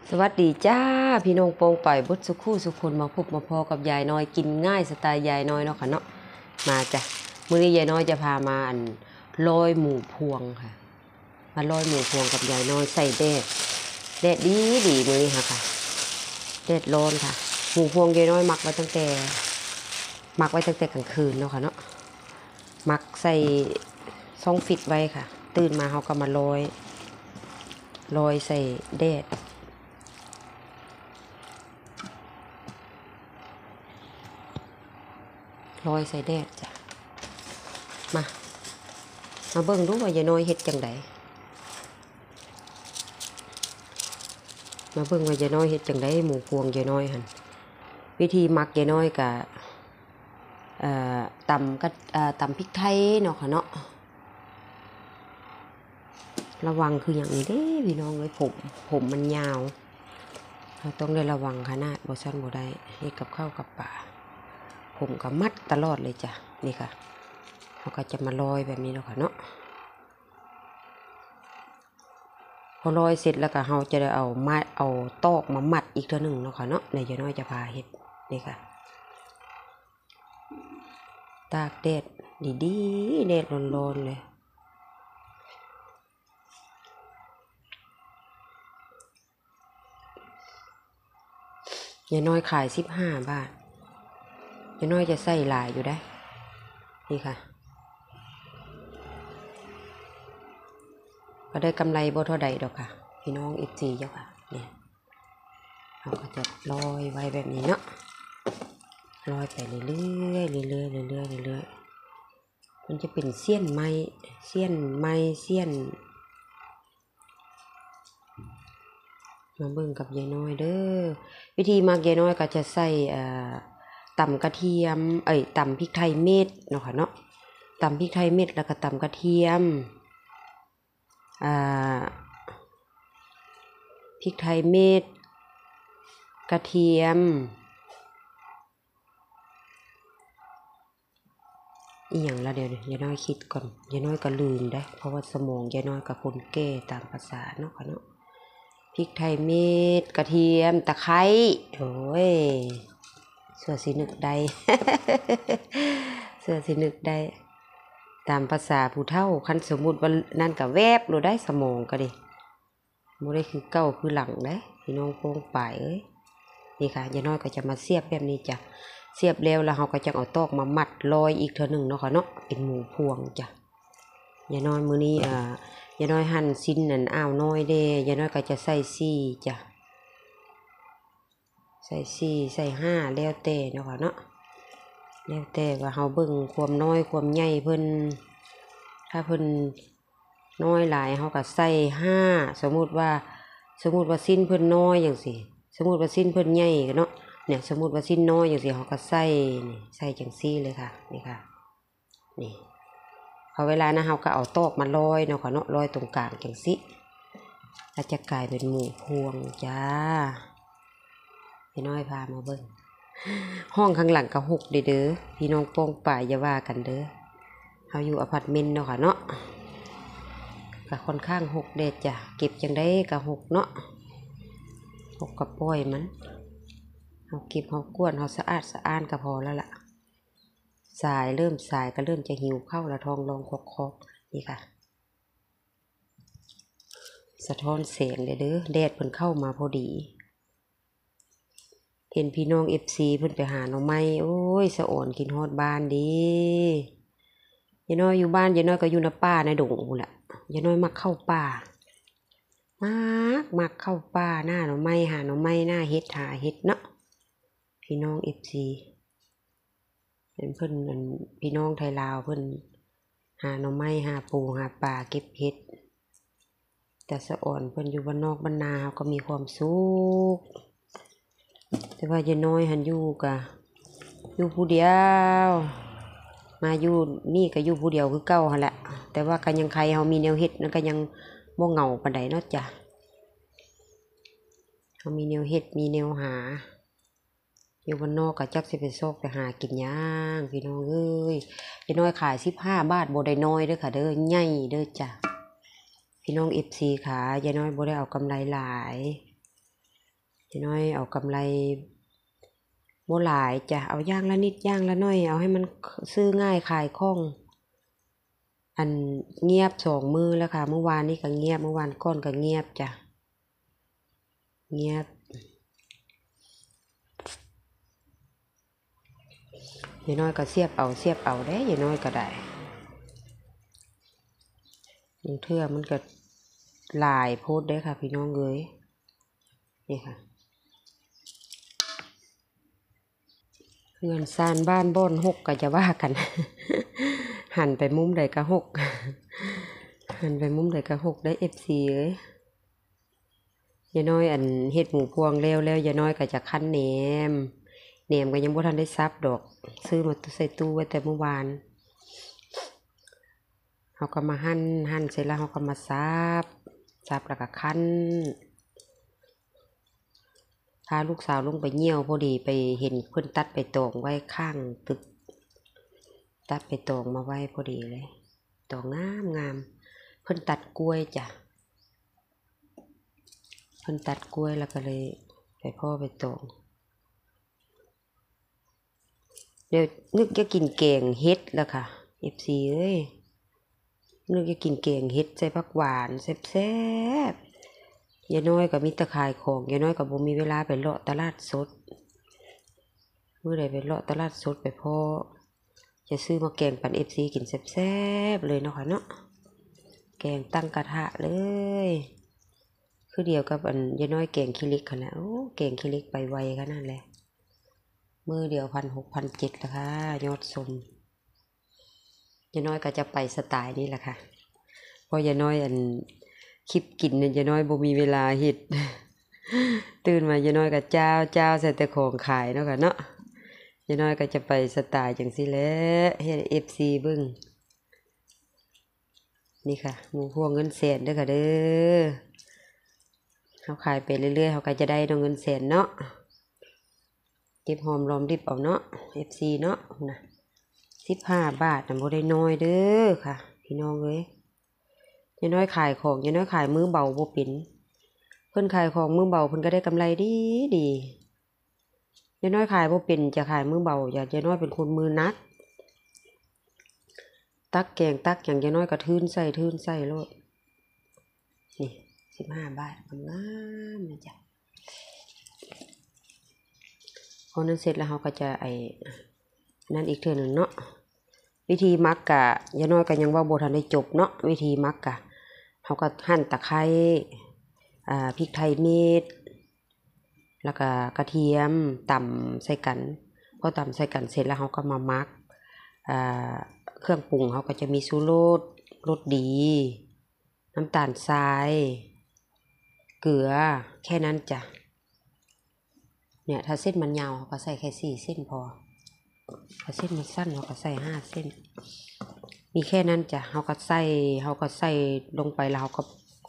สวัสดีจ้าพี่น้องโปงไปบุตรสุขูสุคนมาพบมาพอกับยายน้อยกินง่ายสไตล์ยายน้อยเนาะค่ะเนาะมาจ้ะมื้อนี้ยายน้อยจะพามาลอยหมูพวงค่ะมาลอยหมูพวงกับยายน้อยใส่แดดดีมื้อนี้ค่ะแดดร้อนค่ะหมูพวงยายน้อยหมักไว้ตั้งแต่กลางคืนเนาะค่ะเนาะหมักใส่ซองฟิตไว้ค่ะตื่นมาเขาก็มาลอยใส่แดดลอยใส่แดดจ้ะมาเบิ่งดูว่ายายน้อยเฮ็ดจังไดมาเบิ่งว่ายายน้อยเฮ็ดจังไดหมูพวงยายน้อยหั่นวิธีหมักยายน้อยก็ตำพริกไทยเนาะค่ะเนาะระวังคืออย่างนี้เด้พี่น้องเลยผมมันยาวเราต้องได้ระวังขนาดบ่ซั่นบ่ได้เฮ็ดกับข้าวกับปลาผมก็มัดตลอดเลยจ้ะนี่ค่ะเราก็จะมาลอยแบบนี้เนาะค่ะเนาะพอลอยเสร็จแล้วก็เราจะได้เอาตอกมามัดอีกเท่านึงเนาะค่ะเนาะในยายน้อยจะพาเฮ็ดนี่ค่ะตากแดดดีๆแดดร้อนๆเลยยายน้อยขาย15 บาทยายน้อยจะใส่หลายอยู่ได้นี่ค่ะก็ได้กำไรบ่เท่าใดดอกค่ะพี่น้องFCเจ้าค่ะเนี่ยเราก็จะลอยไว้แบบนี้เนาะลอยไปเรื่อยๆมันจะเป็นเสี้ยนไม้มาเบิ่งกับยายน้อยเด้อวิธีหมักยายน้อยก็จะใส่ตำกระเทียมตำพริกไทยเม็ดเนาะค่ะเนาะตำพริกไทยเม็ดแล้วก็ตำกระเทียมพริกไทยเม็ดกระเทียมอีหยังละเดี๋ยวยายน้อยคิดก่อนยายน้อยก็ลืมได้เพราะว่าสมองยายน้อยกับคนแก่ตามภาษาเนาะค่ะเนาะพริกไทยเม็ดกระเทียมตะไคร้โอ้ยเสื้อสินึกได้ เสื้อสินึกได้ตามภาษาผู้เฒ่าคันสมมุติว่านั่นก็แวบรู้ได้สมองก็ดิบ่ได้คือเก้าคือหลังได้พี่น้องโป้งป่ายนี่ค่ะยายน้อยก็จะมาเสียบแบบนี้จ้ะเสียบแล้วเราก็จะเอาตอกมามัดลอยอีกเท่านึงเนาะค่ะเนาะเป็นหมูพวงจ้ะยายน้อยมื้อนี้ยายน้อยหั่นชิ้นนั่นอ้าวน้อยเด้ยายน้อยก็จะใส่ซี่จ้ะใส่4ใส่5แล้วแต่เนาะค่ะเนาะแล้วแต่ว่าเฮาเบิ่งความน้อยความใหญ่เพิ่นถ้าเพิ่นน้อยหลายเฮาก็ใส่5สมมุติว่าสิ้นเพิ่นน้อยจังซี่สมมุติว่าสิ้นเพิ่นใหญ่เนาะเนี่ยสมมุติว่าสิ้นน้อยจังซี่เฮาก็ใส่นี่ใส่จังซี่เลยค่ะนี่ค่ะนี่พอเวลานะเฮาก็เอาตอกมาลอยเนาะค่ะเนาะลอยตรงกลางจังซี่แล้วจะกลายเป็นหมูพวงจ้าพี่น้อยพามาเบิ่งห้องข้างหลังก็หกเด้อพี่น้องโป้งป่ายอย่าว่ากันเด้อเฮาอยู่อพาร์ตเมนต์เนาะค่ะเนาะก็ค่อนข้างหกเด็ดจ้ะเก็บจังได้ก็หกเนาะหกกับป้อยมันเฮาเก็บเฮากวนเฮาสะอาดสะอ้านก็พอแล้วล่ะสายก็เริ่มจะหิวเข้าละท้องร้องคอกนี่ค่ะสะท้อนแสงเด้อแดดเพิ่นเข้ามาพอดีเห็นพี่น้อง FC เพิ่นไปหาหน่อไม้โอ้ยสะอ่อนกินฮอดบ้านดียายน้อยอยู่บ้านยายน้อยก็อยู่ในป่าในดงพุ่นล่ะยายน้อยมักเข้าป่ามักเข้าป่าหน้าหน่อไม้หาหน่อไม้หน้าเฮ็ดหาเฮ็ดเนาะพี่น้อง FC เป็นเพิ่นพี่น้องไทยลาวเพิ่นหาหน่อไม้หาปูหาปลาเก็บเฮ็ดแต่สะอ่อนเพิ่นอยู่บ้านนอกบ้านนาเฮาก็มีความสุขแต่ว่ายายน้อยหันอยู่ผู้เดียวมาอยู่นี่ก็อยู่ผู้เดียวคือเก่าหั่นแหละแต่ว่าก็ยังใครเฮามีแนวเฮ็ดนั่นก็ยังบ่เหงาปานใดเนาะจ้ะเฮามีแนวเฮ็ดมีแนวหาอยู่บ้านนอกก็จักสิไปซอกไปหากินหยังพี่น้องเอ้ยยายน้อยขาย15 บาทบ่ได้น้อยเด้อค่ะเด้อใหญ่เด้อจ้ะพี่น้อง FC ขายายน้อยบ่ได้เอากำไรหลายยายน้อยเอากำไรบ่หลายจ้ะเอาย่างละนิดย่างละน้อยเอาให้มันซื้อง่ายขายคล่องอันเงียบ2 มื้อแล้วค่ะเมื่อวานนี้ก็เงียบเมื่อวานก่อนก็เงียบจ้ะเงียบยายน้อยก็เสียบเอาได้ยายน้อยก็ได้เทื่อมันก็หลายโพดได้ค่ะพี่น้องเอ้ยนี่ค่ะเงินซานบ้านบ่อนหกก็จะว่ากัน หันไปมุมใดก็หก หันไปมุมใดก็หกได้ FC เอ้ยยายน้อยอันเฮ็ดหมูพวงแล้วยายน้อยก็จะคั้นแหนมก็ยังบ่ทันได้ซับดอกซื้อมาใส่ตู้ไว้แต่เมื่อวานเฮาก็มาหั่นเสร็จแล้วเฮาก็มาซับแล้วก็คั้นพาลูกสาวลงไปเยี่ยวพอดีไปเห็นเพิ่นตัดไปตองไว้ข้างตึกตัดไปตองมาไว้พอดีเลยตองงามเพิ่นตัดกล้วยจ้ะเพิ่นตัดกล้วยแล้วก็เลยไปพ่อไปตองเดี๋ยวนึกจะกินแกงเฮ็ดแล้วค่ะ FC เอ้ยนึกจะกินแกงเฮ็ดใส่ผักหวานแซ่บๆยายน้อยก็มีตะขายของยายน้อยก็บ่มีเวลาไปเลาะตลาดสดมื้อใดไปเลาะตลาดสดไปพ่อจะซื้อมาแกงปัน FC กินแซ่บๆเลยเนาะค่ะเนาะแกงตั้งกระทะเลยคือเดียวกับอันยายน้อยแกงขี้เหล็กค่ะนะโอ้แกงขี้เหล็กไปไวขนาดนั้นแหละมื้อเดียว1,600 1,700แล้วค่ะยอดสมยายน้อยก็จะไปสไตล์นี้แหละค่ะเพราะยายน้อยอันคลิปกินเนี่ยยายน้อยบ่มีเวลาเฮ็ด ตื่นมายายน้อยก็เจ้าใส่แต่ของขายเนาะค่ะเนาะยายน้อยก็จะไปสไตล์จังซี่แหละเฮ็ด FC เบิ่งนี่ค่ะหมูพวงเงินแสนเด้อค่ะเด้อเฮาขายไปเรื่อยๆเฮาก็จะได้เงินแสนเนาะเก็บหอมรอมริบเอาเนาะ FC เนาะนะ15 บาทน่ะบ่ได้น้อยเด้อค่ะพี่น้องเอ้ยยายน้อยขายของยายน้อยขายมือเบาบ่เป็นเพิ่นขายของมือเบาเพิ่นก็ได้กำไรดียายน้อยขายบ่เป็นจะขายมือเบาอยากยายน้อยเป็นคนมือหนักตักแกงตักอย่างยายน้อยก็ทื่นใส่โลดนี่15 บาทงามๆนะจ๊ะพอนั้นเสร็จแล้วเฮาก็จะนั่นอีกเทื่อนึงเนาะวิธีมักกะยายน้อยก็ยังว่าบ่ทันได้จบเนาะวิธีมักกะเฮาก็หั่นตะไคร้พริกไทยเม็ดแล้วก็กระเทียมตำใส่กันพอตำใส่กันเสร็จแล้วเฮาก็มามักเครื่องปรุงเฮาก็จะมีชูรสรสดีน้ำตาลทรายเกลือแค่นั้นจ้ะเนี่ยถ้าเส้นมันยาวเฮาก็ใส่แค่4 เส้นพอถ้าเส้นมันสั้นเฮาก็ใส่5 เส้นมีแค่นั้นจ้ะเฮาก็ใส่ลงไปแล้วเฮาก็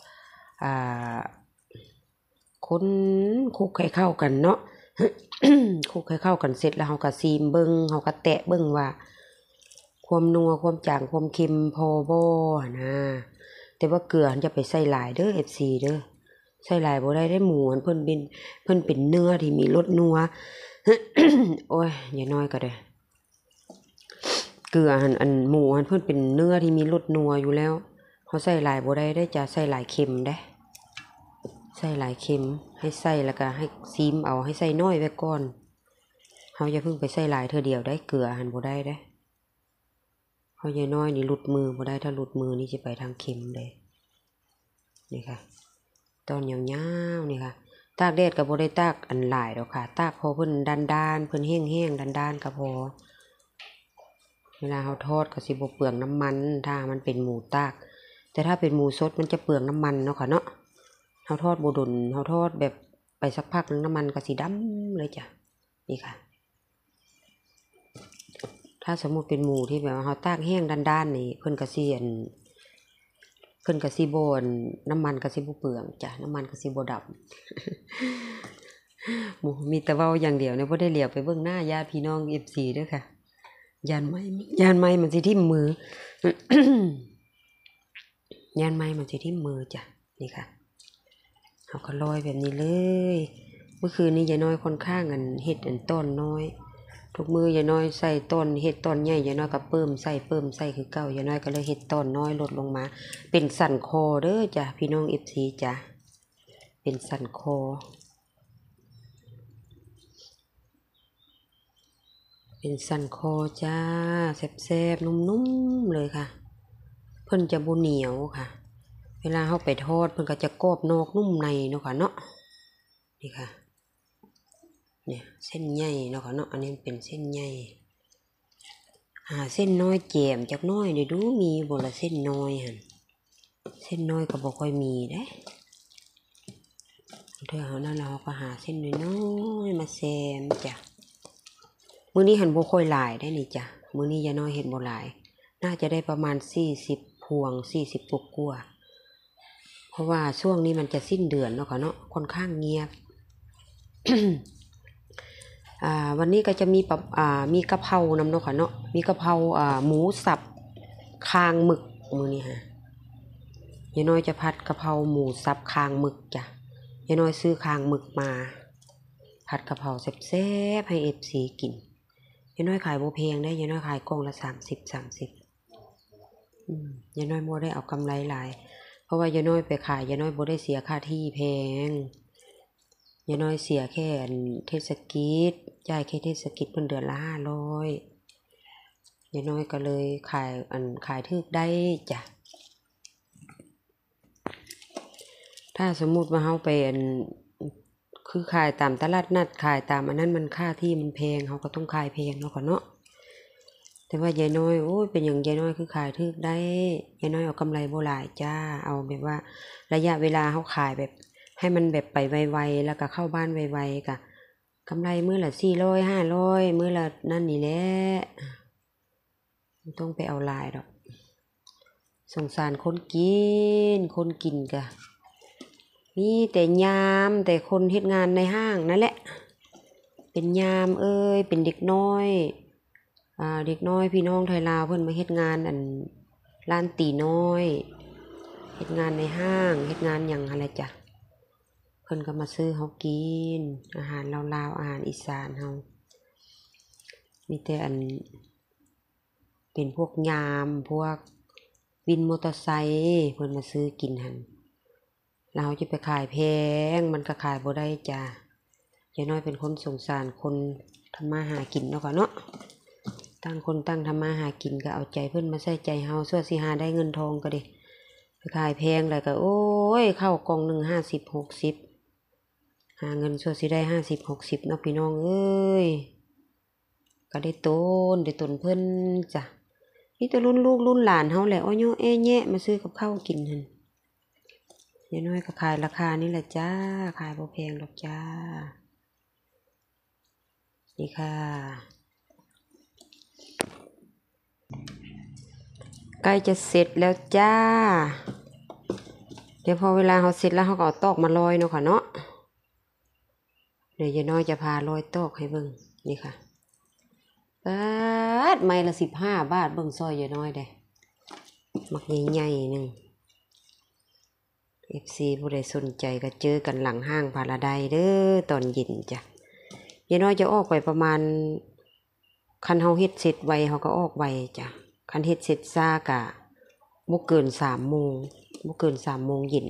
คนคลุกให้เข้ากันเนาะ คลุกให้เข้ากันเสร็จแล้วเฮาก็ซีมเบิ่งเฮาก็แตะเบิ่งว่าความนัวความจางความเค็มพอบ่นะแต่ว่าเกลือจะไปใส่หลายเด้อ FC เด้อใส่หลายบ่ได้หมูเพิ่นเป็นเนื้อที่มีรสนัว โอ้ยอย่าน้อยก็ได้เกลืออันหมูเพิ่นเป็นเนื้อที่มีรสนัวอยู่แล้วเฮาใส่หลายบ่ได้จะใส่หลายเค็มได้ใส่หลายเค็มให้ใส่แล้วก็ให้ซีมเอาให้ใส่น้อยไว้ก่อนเฮาอย่าเพิ่งไปใส่หลายเทื่อเดียวได้เกลือบ่ได้เด้เฮาอย่าน้อยนี่หลุดมือบ่ได้ถ้าหลุดมือนี่สิไปทางเค็มเลยนี่ค่ะตอนยาวๆนี่ค่ะตากแดดก็บ่ได้ตากอันหลายดอกค่ะตากพอเพิ่นด้านๆเพิ่นแห้งๆด้านๆก็พอเวลาเฮาทอดก็สิบ่เปลืองน้ำมันถ้ามันเป็นหมูตากแต่ถ้าเป็นหมูสดมันจะเปลืองน้ำมันเนาะค่ะเนาะเฮาทอดบ่ดนเฮาทอดแบบไปสักพักนึงน้ำมันก็สิดำเลยจ้ะนี่ค่ะถ้าสมมุติเป็นหมูที่แบบว่าเฮาตากแห้งด้านๆนี่เพิ่นก็สิบ่น้ำมันก็สิบ่เปลืองจ้ะน้ำมันก็สิบ่ดำ หมูมีแต่เว้าอย่างเดียวเนี่ยบ่ได้เหลียวไปเบิ่งหน้าญาติพี่น้อง FC เด้อค่ะยานไม้มันสิทิ่มมือ ยานไม้มันสิทิ่มมือจ้ะนี่ค่ะเฮาก็โรยแบบนี้เลยเมื่อคืนนี้ยายน้อยค่อนข้างเฮ็ดต้นน้อยทุกมือยายน้อยใส่ต้นเฮ็ดต้นใหญ่ยายน้อยก็เพิ่มใส่คือเก่ายายน้อยก็เลยเฮ็ดต้นน้อยลดลงมาเป็นสันคอเด้อจ้ะพี่น้อง FC จ้ะเป็นสันคอเป็นสันคอจ้าแซ่บๆนุ่มๆเลยค่ะเพิ่นจะบ่เหนียวค่ะเวลาเฮาไปทอดเพิ่นก็จะกรอบนอกนุ่มในเนาะค่ะเนาะนี่ค่ะเนี่ยเส้นใหญ่เนาะค่ะเนาะอันนี้เป็นเส้นใหญ่เส้นน้อยแจ่มจักน้อยเดี๋ยวดูมีบ่ละเส้นน้อยหั่นเส้นน้อยก็บ่ค่อยมีเด้เดี๋ยวเอานั่นเราก็หาเส้นน้อยๆมาแซมจ้ะมื้อนี้หั่นบ่ค่อยหลายได้นี่จ้ะมื้อนี้ยายน้อยเฮ็ดบ่หลายน่าจะได้ประมาณ40พวง40กว่าเพราะว่าช่วงนี้มันจะสิ้นเดือนเนาะค่ะเนาะค่อนข้างเงียบ วันนี้ก็จะมีกะเพรานำเนาะค่ะเนาะมีกะเพราหมูสับคางหมึกมื้อนี้ฮะยายน้อยจะผัดกะเพราหมูสับคางหมึกจ้ะยายน้อยซื้อคางหมึกมาผัดกะเพราแซ่บๆให้ FC กินยายน้อยขายบ่แพงได้ยายน้อยขายกล่องละ30ยายน้อยบ่ได้เอากำไรหลายเพราะว่ายายน้อยไปขายยายน้อยบ่ได้เสียค่าที่แพงยายน้อยเสียแค่เทศกิจจ่ายแค่เทศกิจเดือนละ500ยายน้อยก็เลยขายถูกได้จ้ะถ้าสมมุติว่าเฮาไปคือขายตามตลาดนัดขายตามอันนั้นมันค่าที่มันแพงเฮาก็ต้องขายแพงเนาะค่ะเนาะแต่ว่ายายน้อยโอ้ยเป็นอย่างยายน้อยคือขายถูกได้ยายน้อยเอากำไรบ่หลายจ้าเอาแบบว่าระยะเวลาเฮาขายแบบให้มันแบบไปไวๆแล้วก็เข้าบ้านไวๆกะกำไรมื้อละ400 500มื้อละนั่นนี่แหละไม่ต้องไปเอาหลายดอกสงสารคนกินกะมีแต่ยามแต่คนเฮ็ดงานในห้างนั่นแหละเป็นยามเป็นเด็กน้อยเด็กน้อยพี่น้องไทยลาวเพิ่นมาเฮ็ดงานร้านตีน้อยเฮ็ดงานในห้างเฮ็ดงานหยังอะไรจ้ะเพิ่นก็มาซื้อเฮากินอาหารลาวๆอาหารอีสานเฮามีแต่เป็นพวกยามพวกวินมอเตอร์ไซค์เพิ่นมาซื้อกินหั่นเราจะไปขายแพงมันก็ขายบ่ได้จ้ะยายน้อยเป็นคนสงสารคนทำมาหากินเนาะค่ะเนาะตั้งคนตั้งทำมาหากินก็เอาใจเพิ่นมาใส่ใจเฮาซั่วสิหาได้เงินทองก็ดิไปขายแพงแล้วก็โอ้ยเข้ากล่องนึง50-60หาเงินซั่วสิได้50-60เนาะพี่น้องเอ้ยก็ได้ต้นเพิ่นจ้ะนี่แต่รุ่นลูกรุ่นหลานเฮาแหละอ้อยแอ้แยะมาซื้อกับข้าวกินหั่นยายน้อยก็ขายราคานี่แหละจ้าขายบ่แพงหรอกจ้านี่ค่ะใกล้จะเสร็จแล้วจ้าเดี๋ยวพอเวลาเขาเสร็จแล้วเขาก็เอาตอกมาลอยเนาะค่ะเนาะเดี๋ยวยายน้อยจะพาลอยตอกให้เบิ่งนี่ค่ะไม้ละ15 บาทเบิ่งซอยยายน้อยเด้มักใหญ่ๆนึงFC ผู้ใดสนใจก็เจอกันหลังห้างพาราไดซ์เด้อตอนเย็นจ้ะยายน้อยจะออกไปประมาณคันเฮาเฮ็ดเสร็จไวเฮาก็ออกไวจ้ะคันเฮ็ดเสร็จซ่ากะบ่เกิน3 โมงเย็น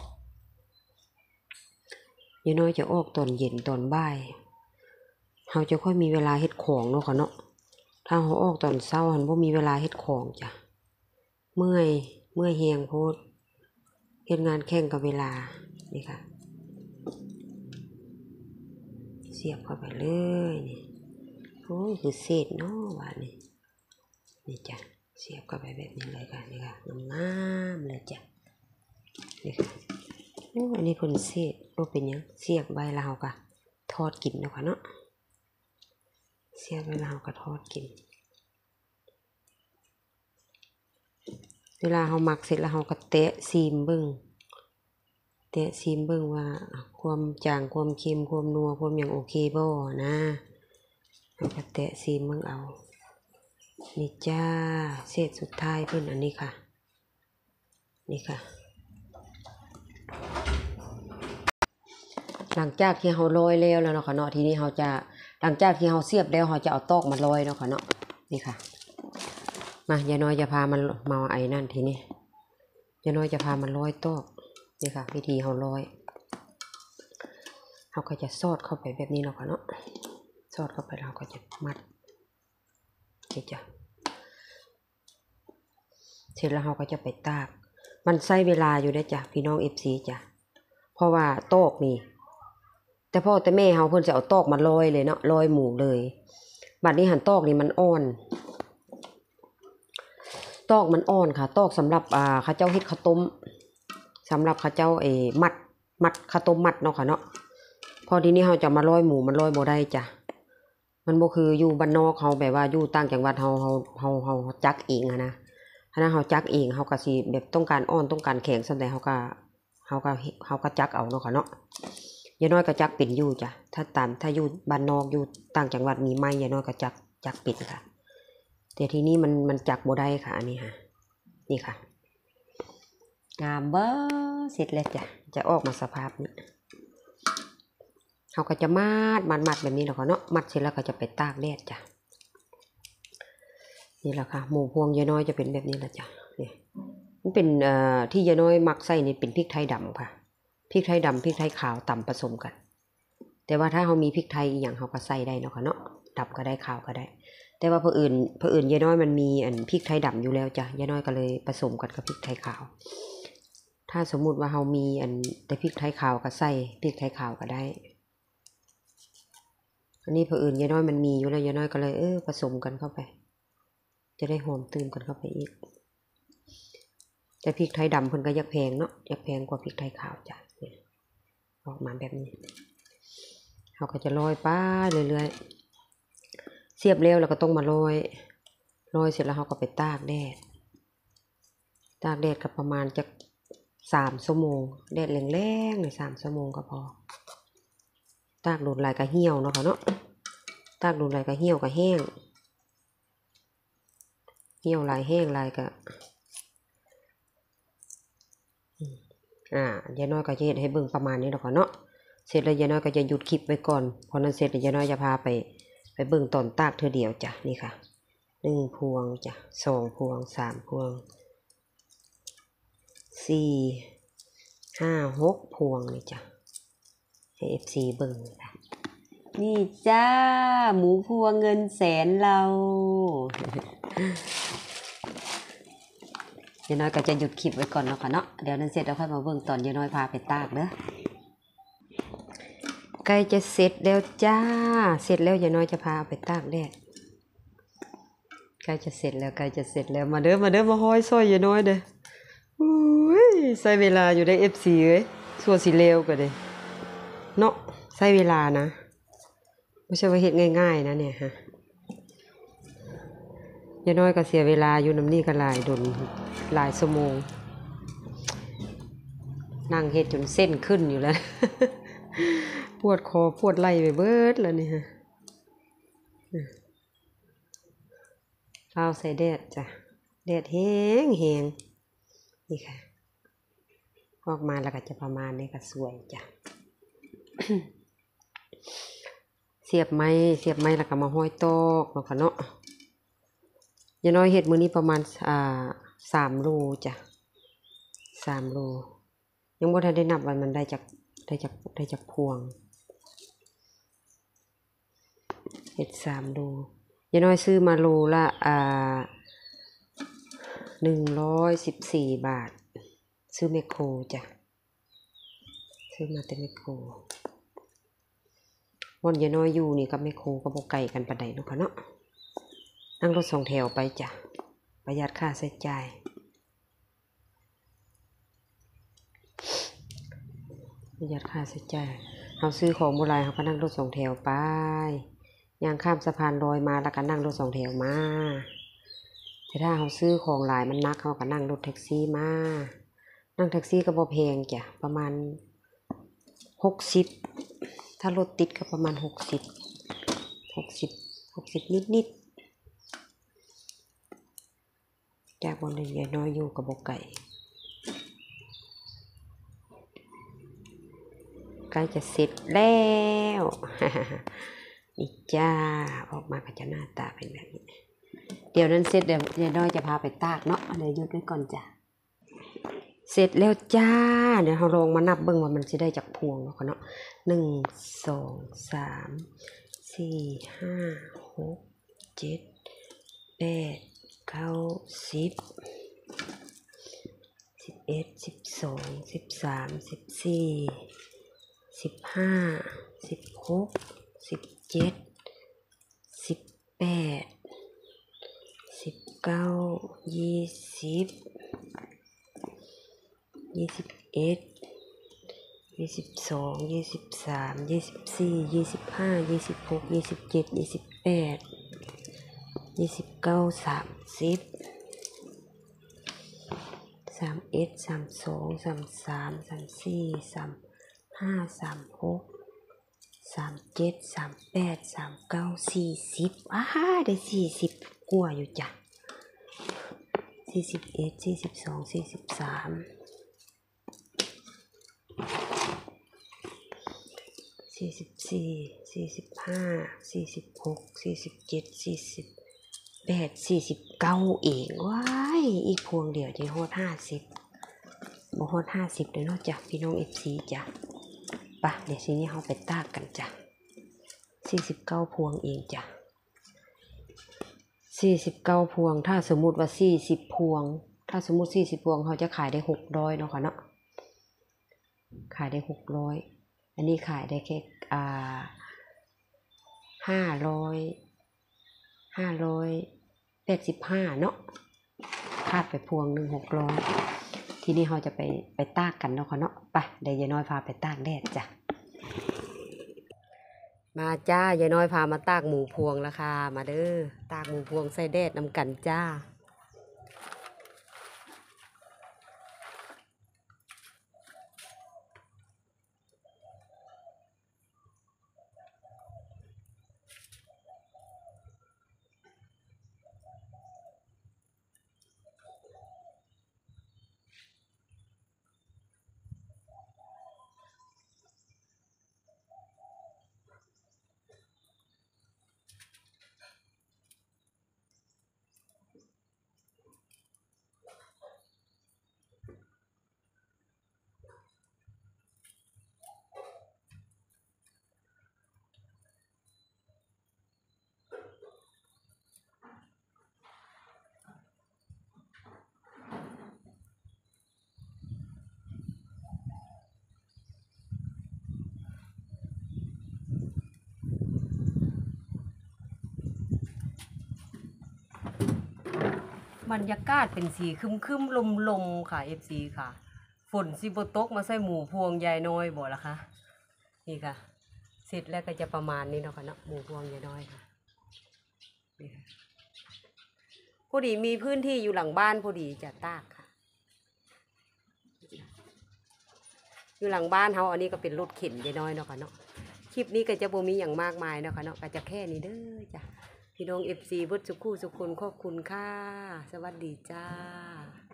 ยายน้อยจะออกตอนเย็นตอนบ่ายเฮาจะค่อยมีเวลาเฮ็ดของเนาะค่ะเนาะถ้าเฮาออกตอนเช้าหันบ่มีเวลาเฮ็ดของจ้ะเมื่อยแฮงโพดเฮ็ดงานแข่งกับเวลานี่ค่ะเสียบเข้าไปเลยนี่โอ้ยคือเศษเนาะว่านี่จ้ะเสียบเข้าไปแบบนี้เลยค่ะนี่ค่ะงามๆเลยจ้ะนี่ค่ะโอ้อันนี้เพิ่นเศษบ่เป็นหยังเสียบใบลาวก็ทอดกินเนาะค่ะเนาะเสียบใบลาวก็ทอดกินเวลาเฮาหมักเสร็จแล้วเฮาก็แตะซีมเบิ่งว่าความจางความเค็มความนัวความหยังโอเคบ่นะเฮาก็แตะซีมเบิ่งเอานี่จ้าเศษสุดท้ายเพิ่นอันนี้ค่ะนี่ค่ะหลังจากที่เราโรยแล้วเนาะค่ะเนาะทีนี้เราจะหลังจากที่เราเสียบแล้วเราจะเอาตอกมาโรยเนาะค่ะเนาะนี่ค่ะมายายน้อยจะพามันมาไอ้นั่นทีนี้ยายน้อยจะพามันโรยตอกนี่ค่ะวิธีเราโรยเราก็จะซอดเข้าไปแบบนี้เนาะค่ะเนาะซอดเข้าไปเราก็จะมัดนี่จ้ะเสร็จแล้วเราก็จะไปตากมันใช้เวลาอยู่ได้จ้ะพี่น้องFCจ้ะเพราะว่าตอกนี่แต่พ่อแต่แม่เฮาเพิ่นจะเอาตอกมาลอยเลยเนาะลอยหมูเลยบัดนี้หันตอกนี่มันอ่อนตอกมันอ่อนค่ะตอกสำหรับข้าเจ้าเฮ็ดข้าวต้มสำหรับข้าเจ้ามัดข้าวต้มมัดเนาะค่ะเนาะพอทีนี้เฮาจะมาลอยหมูมันลอยบ่ได้จ้ะมันบ่คืออยู่บ้านนอกเฮาแบบว่าอยู่ต่างจังหวัดเฮาจักเองนะถ้าเฮาจักเองเฮาก็สิแบบต้องการอ่อนต้องการแข็งซั่นใดเฮาก็จักเอาเนาะค่ะเนาะยายน้อยก็จักเป็นอยู่จ้ะถ้าอยู่บ้านนอกอยู่ต่างจังหวัดมีไม้ยายน้อยก็จักเป็นค่ะแต่ทีนี้มันจักบ่ได้ค่ะอันนี้ค่ะนี่ค่ะงามเบ้อเสร็จแล้วจ้ะจะออกมาสภาพนี้เขาก็จะมัดแบบนี้แล้วก็เนาะมัดเสร็จแล้วก็จะไปตากแดดจ้ะนี่แหละค่ะหมูพวงยายน้อยจะเป็นแบบนี้แหละจ้ะนี่มันเป็นที่ยายน้อยมักใส่นี่เป็นพริกไทยดำค่ะพริกไทยดำพริกไทยขาวตำผสมกันแต่ว่าถ้าเขามีพริกไทยอย่างเขาก็ใส่ได้เนาะค่ะเนาะดำก็ได้ขาวก็ได้แต่ว่าเพื่ออื่นยายน้อยมันมีพริกไทยดำอยู่แล้วจ้ะยายน้อยก็เลยผสมกันกับพริกไทยขาวถ้าสมมุติว่าเขามีแต่พริกไทยขาวก็ใส่พริกไทยขาวก็ได้อันนี้เพื่ออื่นยายน้อยมันมีอยู่แล้วยายน้อยก็เลยผสมกันเข้าไปจะได้หอมตื่นกันเข้าไปอีกแต่พริกไทยดำเพิ่นก็ยักแพงเนาะยักแพงกว่าพริกไทยขาวจ้ะออกมาแบบนี้เราก็จะโรยป้าเรื่อยๆเสียบแล้วเราก็ต้องมาโรยเสร็จแล้วเราก็ไปตากแดดก็ประมาณจะ3 ชั่วโมงแดดแรงๆเลย3 ชั่วโมงก็พอตากโดนลายก็เหี่ยวเนาะค่ะเนาะตากโดนลายก็เหี่ยวก็แห้งเหี่ยวลายแห้งลายก็ยายน้อยก็จะเฮ็ดให้เบิ่งประมาณนี้เนาะค่ะเนาะเสร็จแล้วยายน้อยก็จะหยุดคลิปไว้ก่อนพอนั้นเสร็จยายน้อยจะพาไปเบิ่งตอนตากเธอเดียวจ้ะนี่ค่ะ1 พวงจ้ะ2 พวง3 พวง4 5 6 พวงนี่จ้ะให้ FC เบิ่งค่ะนี่จ้าหมูพวงเงินแสนเรายายน้อยก็จะหยุดคลิปไว้ก่อนเนาะค่ะเนาะเดี๋ยวนั้นเสร็จแล้วค่อยมาเบิ่งตอนยายน้อยพาไปตากเด้อใกล้จะเสร็จแล้วจ้าเสร็จแล้วยายน้อยจะพาไปตากแดดใกล้จะเสร็จแล้วมาเด้อมาห้อยซอยยายน้อยเด้ออุ้ยใช้เวลาอยู่ได้ FC เอ้ยสัวสิเลวก็เด้เนาะใช้เวลานะไม่ใช่ว่าเฮ็ดง่ายๆนะเนี่ยฮะยายน้อยก็เสียเวลาอยู่น้ำนี่ก็หลายชั่วโมงนั่งเฮ็ดจนเส้นขึ้นอยู่แล้ว ปวดคอปวดไหล่ไปเบิดแล้วนี่ฮะข้าวใส่แดดจ้ะแดดแห้งนี่ค่ะออกมาแล้วก็จะประมาณนี้ก็สวยจ้ะ เสียบไม้แล้วก็มาห้อยตอกเนาะค่ะเนาะยายน้อยเฮ็ดมื้อนี้ประมาณ3 โลจ้ะ3 โลยังบ่ทันได้นับว่ามันได้จากพวงเฮ็ด3 โลยายน้อยซื้อมาโลละ114 บาทซื้อแมคโครจ้ะซื้อมาแต่แมคโครวันยายน้อยอยู่นี่กับแมคโครก็บ่ไกลกันปานใดเนาะค่ะเนาะนั่งรถ2 แถวไปจ้ะประหยัดค่าใช้จ่ายเราซื้อของโบราณเราก็นั่งรถ2 แถวไปย่างข้ามสะพานลอยมาแล้วก็นั่งรถ2 แถวมาแต่ถ้าเราซื้อของหลายมันนักเราก็นั่งรถแท็กซี่มานั่งแท็กซี่ก็บ่แพงจ้ะประมาณ60ถ้ารถติดก็ประมาณ60นิดจากบนยายน้อยอยู่กับบ่ไก่ใกล้จะเสร็จแล้ว นี่จ้าออกมาก็จะหน้าตาเป็นแบบนี้เดี๋ยวนั้นเสร็จเดี๋ยวยายน้อยจะพาไปตากเนาะเดี๋ยวหยุดไว้ก่อนจ้ะเสร็จแล้วจ้าเดี๋ยวเราลองมานับเบิ่งว่ามันจะได้จากพวงเนาะเนาะ1 2 3 4 5 6 7 8 9 10 11 12 13 14 15 16 17 18 19 20 21 22 23 24 25 26 27 28 29 30 31 32 33 34 35 36 37 38 39 40ได้40กว่าอยู่จ้ะ41 42 43 44 45 46 47 48 49เองว้ายอีกพวงเดียวจะฮอด50บ่ฮอด50เลยเนาะจ้ะพี่น้อง FC จ้ะปะเดี๋ยวทีนี้เราไปตากกันจ้ะ49พวงเองจ้ะ49พวงถ้าสมมุติว่า40พวงถ้าสมมุติ40พวงเขาจะขายได้600เนาะค่ะเนาะขายได้600อันนี้ขายได้แค่585เนาะคาดไปพวงหนึ่ง600ทีนี้เราจะไปตากกันเนาะค่ะเนาะไปเดี๋ยวยายน้อยพาไปตากแดดจ้ะมาจ้ายายน้อยพามาตากหมูพวงแล้วค่ะมาเด้อตากหมูพวงใส่แดดนำกันจ้าบรรยากาศเป็นสีครึมๆลมๆค่ะ FC ค่ะฝนสิบ่ตกมาใส่หมูพวงยายน้อยบ่ล่ะคะนี่ค่ะเสร็จแล้วก็จะประมาณนี้เนาะค่ะเนาะหมูพวงยายน้อยค่ะนี่ค่ะพอดีมีพื้นที่อยู่หลังบ้านพอดีจะตากค่ะอยู่หลังบ้านเขาอันนี้ก็เป็นรถเข็นยายน้อยเนาะค่ะเนาะคลิปนี้ก็จะบ่มีอย่างมากมายเนาะค่ะเนาะก็จะแค่นี้เด้อจ้ะพี่น้อง FC เบิดสุขุสุขคนขอบคุณค่ะสวัสดีจ้า